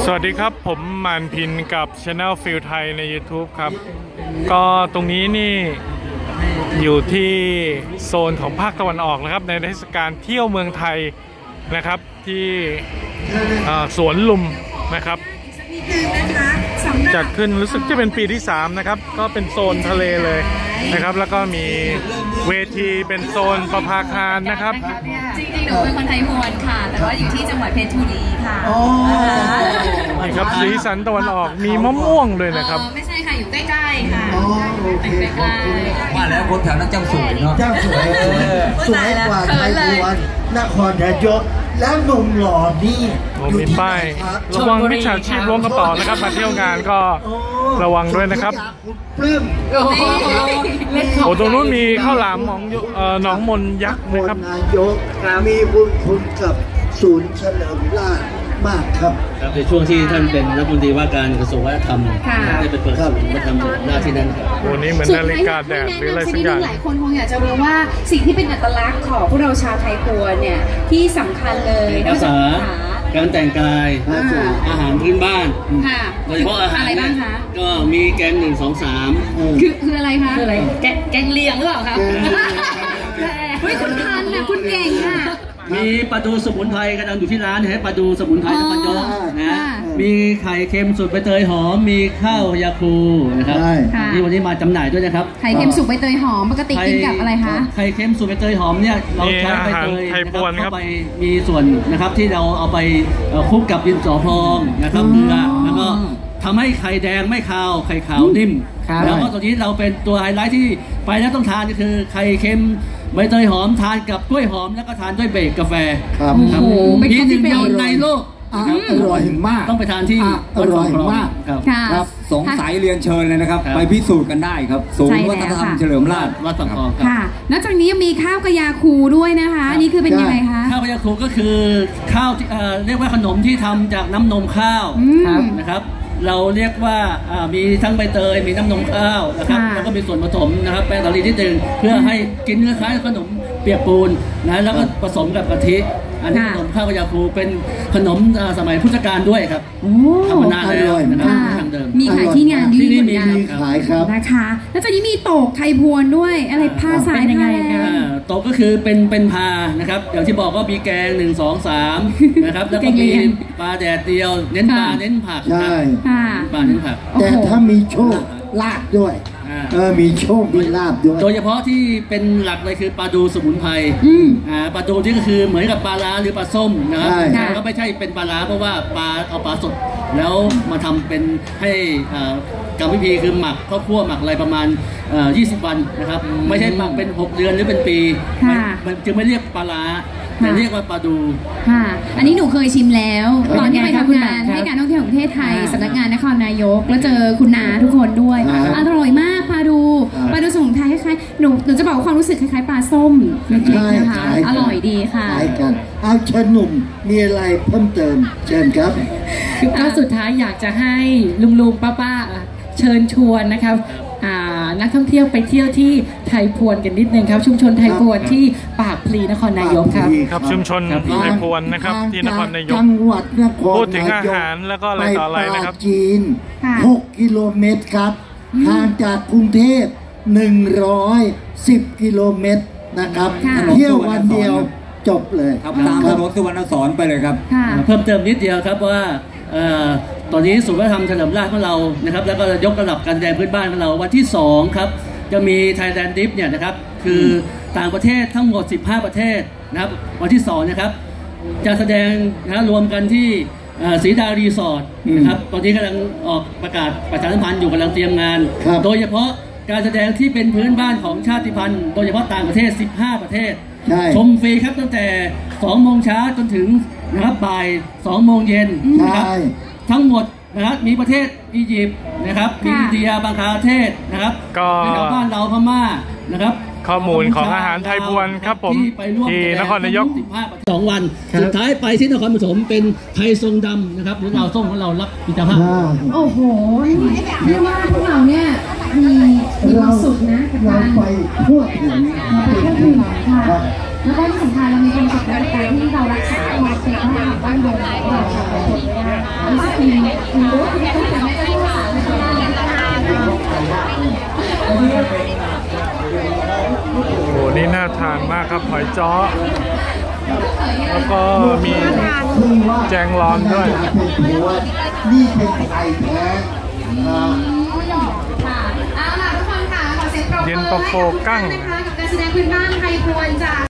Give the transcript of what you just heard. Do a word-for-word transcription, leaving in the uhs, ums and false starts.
วัสดีครับผมมานพินกับ Channel ฟิลไทยใน YouTube ครับก็ตรงนี้นี่อยู่ที่โซนของภาคตะวันออกนะครับในเทศกาลเที่ยวเมืองไทยนะครับที่สวนลุมนะครับจัดขึ้นรู้สึกจะเป็นปีที่สามนะครับก็เป็นโซนทะเลเลยนะครับแล้วก็มีเวทีเป็นโซนประภาคารนะครับจริงๆหนูเป็นคนไทยพวนค่ะแต่ว่าอยู่ที่จังหวัดเพชรบุรีค่ะนี่ครับสีสันตะวันออกมีมะม่วงเลยนะครับไม่ใช่ค่ะอยู่ใกล้ๆค่ะใกล้ๆว่าแล้วคนแถวนั้นเจ้าสวยเนาะเจ้าสวยสวยกว่าไทยพวนนครนายกแล้วหนุ่มหล่อนี่มีป้ายระวังมิจฉาชีพล้วงกระเป๋านะครับมาเที่ยวงานก็ระวังด้วยนะครับปลื้มโอ้ตรงนู้นมีข้าวหลามของหนองมนยักษ์นะครับนายกมีบุญคุณกับศูนย์เฉลิมราชมากครับครับในช่วงที่ท่านเป็นรัฐมนตรีว่าการกระทรวงวัฒนธรรมได้ไปเปิดศูนย์วัฒนธรรมหน้าที่นั้นครับวันนี้เหมือนนาฬิกาแดดหรืออะไรสักอย่างหลายคนคงอยากจะรู้ว่าสิ่งที่เป็นอัตลักษณ์ของพวกเราชาวไทยพวนเนี่ยที่สำคัญเลยภาษาการแต่งกายอาหารพื้นบ้านโดยเฉพาะอาหารอะไรบ้างคะก็มีแกงหนึ่งสองสามคือคืออะไรคะคืออะไรแกงเลียงหรือเปล่าคะเฮ้ยคุณทันนะคุณเก่งค่ะมีปลาทูสมุนไพรกระดังอยู่ที่ร้านเห็นปลาทูสมุนไพรนครนายกนะมีไข่เค็มสูตรใบเตยหอมมีข้าวยาคูนะครับนี่วันนี้มาจำหน่ายด้วยนะครับไข่เค็มสูตรใบเตยหอมปกติกินกับอะไรคะไข่เค็มสูตรใบเตยหอมเนี่ยเราใช้ใบเตยนะครับเข้าไปมีส่วนนะครับที่เราเอาไปคลุกกับดินสอพองนะครับเกลือแล้วก็ทำให้ไข่แดงไม่คาวไข่ขาวนิ่มแล้วก็ตัวนี้เราเป็นตัวไฮไลท์ที่ไปแล้วต้องทานก็คือไข่เค็มใบเตยหอมทานกับกล้วยหอมแล้วก็ทานด้วยเบรกกาแฟครับมีหนึ่งเดียวในโลกอร่อยมากต้องไปทานที่อร่อยมากครับสงสัยเรียนเชิญเลยนะครับไปพิสูจน์กันได้ครับศูนย์วัฒนธรรมเฉลิมราชวัดสังทองครับค่ะนอกจากนี้ยังมีข้าวกะยาคูด้วยนะคะนี่คือเป็นยังไงคะข้าวกะยาคูก็คือข้าวเรียกว่าขนมที่ทำจากน้ำนมข้าวนะครับเราเรียกว่ามีทั้งใบเตยมีน้ำนมข้าวนะครับแล้วก็มีส่วนผสมนะครับแป้งสาลีที่หนึ่งเพื่อให้กินคล้ายๆขนมเปียกปูนนะแล้วก็ผสมกับกะทิอันนี้ขนมข้าวกะยาคูเป็นขนมสมัยพุทธกาลด้วยครับทำมานานแล้วนะครับทางเดิมมีขายที่งานที่นี่มีขายครับนะคะแล้วจากนี้มีโตกไทยพวนด้วยอะไรผ้าสายยังไงโตกก็คือเป็นเป็นพานะครับอย่างที่บอกก็มีแกงหนึ่งสองสามนะครับแล้วก็มีปลาแดดเดียวเน้นปลาเน้นผักใช่ปลาเน้นผักแต่ถ้ามีโชคลาบด้วยเออมีโชคมีลาบด้วยโดยเฉพาะที่เป็นหลักเลยคือปลาดูสมุนไพรอ่าปลาดูที่ก็คือเหมือนกับปลาล้าหรือปลาส้มนะครับก็ไม่ใช่เป็นปลาล้าเพราะว่าปลาเอาปลาสดแล้วมาทำเป็นให้กรรมวิธีคือหมักข้าวคั่วหมักอะไรประมาณยี่สิบวันนะครับไม่ใช่หมักเป็นหกเดือนหรือเป็นปีมันจึงไม่เรียกปลาล้าแต่เรียกว่าปลาดูค่ะอันนี้หนูเคยชิมแล้วตอนที่ไปทำงานให้การท่องเที่ยวของประเทศไทยสำนักงานนครนายกแล้วเจอคุณนาทุกคนด้วยอร่อยมากปลาดูปลาดูสมุนไพรคล้ายๆหนูหนูจะบอกว่าความรู้สึกคล้ายๆปลาส้มเล็กๆนะคะอร่อยดีค่ะคล้ายกันเอาเชิญหนุ่มมีอะไรเพิ่มเติมเชิญครับก็สุดท้ายอยากจะให้ลุงๆป้าๆเชิญชวนนะครับนักท่องเที่ยวไปเที่ยวที่ไทยพวนกันนิดนึงครับชุมชนไทยพวนที่ปากพลีนครนายกครับครับชุมชนไทยพวนนะครับที่นครนายกจังหวัดนครนายกพูดถึงอาหารแล้วก็อะไรต่ออะไรนะครับจีนหกกิโลเมตรครับห่างจากกรุงเทพหนึ่งร้อยสิบกิโลเมตรนะครับเที่ยววันเดียวจบเลยครับตามถนนสุวรรณสอนไปเลยครับเพิ่มเติมนิดเดียวครับว่าตอนนี้ศูนย์วัฒนธรรมเฉลิมราชของเรานะครับแล้วก็ยกระดับการแสดงพื้นบ้านของเราวันที่สองครับจะมี Thailand Dip เนี่ยนะครับคือต่างประเทศทั้งหมดสิบห้าประเทศนะครับวันที่สองนะครับจะแสดงนะรวมกันที่ศรีดารีสอร์ทนะครับตอนนี้กำลังออกประกาศประชาสัมพันธ์อยู่กำลังเตรียมงานโดยเฉพาะการแสดงที่เป็นพื้นบ้านของชาติพันธุ์โดยเฉพาะต่างประเทศสิบห้าประเทศชมฟรีครับตั้งแต่สองโมงเช้าจนถึงนะครับบ่ายสองโมงเย็นนะครับทั้งหมดนะครับมีประเทศอียิปต์นะครับมีอินเดียบังคลาเทศนะครับก็บ้านเราพม่านะครับข้อมูลของอาหารไทยพวนครับผมที่นครนายกสองวันสุดท้ายไปที่นครปฐมเป็นไทยทรงดำนะครับหรือเราส้มของเรารับพิจารณาโอ้โหเรียกว่าพวกเราเนี่ยมีมีความสุขนะเราไปทั่วถึงเราไปทั่วถึงค่ะแล้วก็ที่สำคัญเรามีคนสับการการที่เรารักษาความเป็นวัฒนธรรมบ้านเมืองของเราชาวไทยพุทธนะคะอันนี้คือมีรู้ที่ต้องถึงแม้จะพูดภาษาไม่ได้โอ้โหนี่น่าทานมากครับหอยจ้อแล้วก็มีแจงร้อนด้วยนี่เป็นไข่แท้ครับค่ะเอาล่ะทุกคนค่ะขอเสียงปรบมือเย็นตาโฟกั้งนะคะกับการแสดงพื้นบ้านไทยพวนจาก